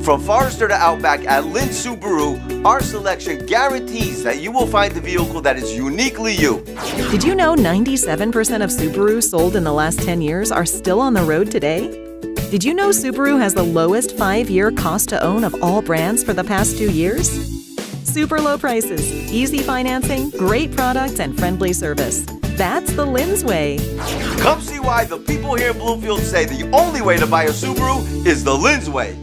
From Forester to Outback at Lynn Subaru, our selection guarantees that you will find the vehicle that is uniquely you. Did you know 97% of Subarus sold in the last 10 years are still on the road today? Did you know Subaru has the lowest 5-year cost to own of all brands for the past 2 years? Super low prices, easy financing, great products, and friendly service. That's the Lynn's way. Come see why the people here in Bloomfield say the only way to buy a Subaru is the Lynn's way.